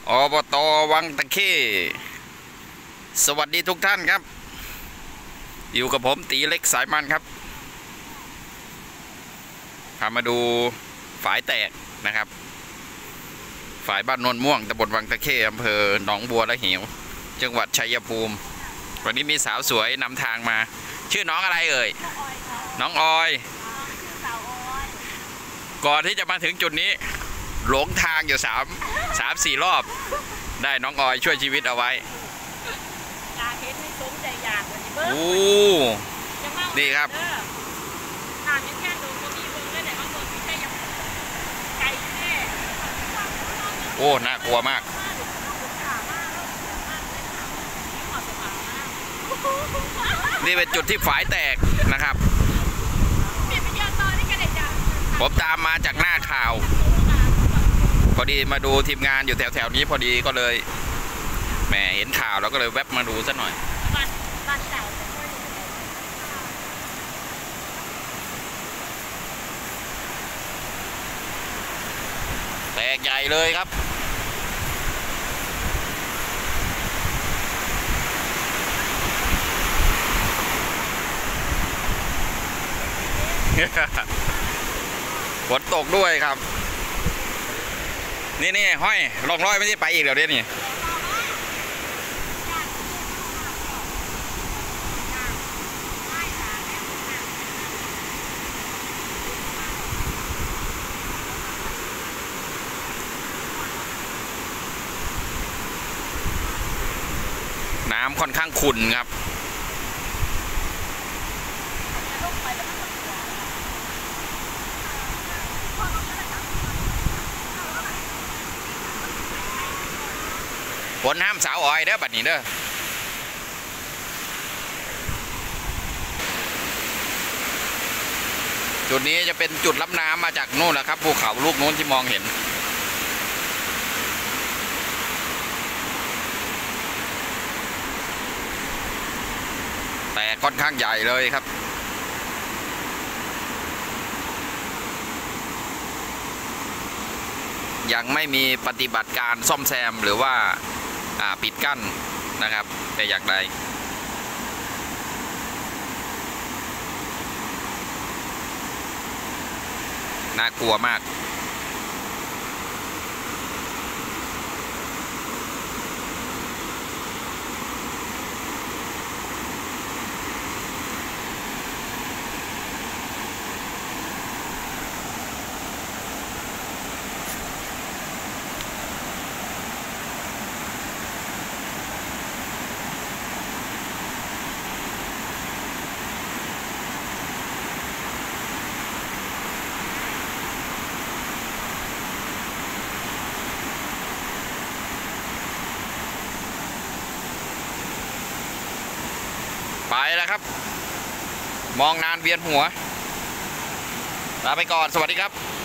อบต.วังตะเข้สวัสดีทุกท่านครับอยู่กับผมตีเล็กสายมันครับพามาดูฝายแตกนะครับฝายบ้านนนม่วงตำบลวังตะเข้อำเภอหนองบัวและเหวจังหวัดชัยภูมิวันนี้มีสาวสวยนำทางมาชื่อน้องอะไรเอ่ยน้องออยก่อนที่จะมาถึงจุดนี้หลงทางอยู่3-4 รอบได้น้องออยช่วยชีวิตเอาไว้โอ้ดีครับโอ้น่ากลัวมากนี่เป็นจุดที่ฝายแตกนะครับผมตามมาจากหน้าข่าวพอดีมาดูทีมงานอยู่แถวๆนี้พอดีก็เลยแหมเห็นข่าวแล้วก็เลยแวบมาดูซะหน่อยแตกใหญ่เลยครับฝนตกด้วยครับนี่ห้อยลองร้อยไม่ได้ไปอีกเดี๋ยวนี้น้ำค่อนข้างขุ่นครับฝนห้ามสาวอ้อยเด้อบัดนี้เด้อจุดนี้จะเป็นจุดรับน้ำมาจากนู่นแหละครับภูเขาลูกนู้นที่มองเห็นแต่ค่อนข้างใหญ่เลยครับยังไม่มีปฏิบัติการซ่อมแซมหรือว่าปิดกั้นนะครับแต่อย่างใดน่ากลัวมากไปแล้วครับมองนานเวียนหัวลาไปก่อนสวัสดีครับ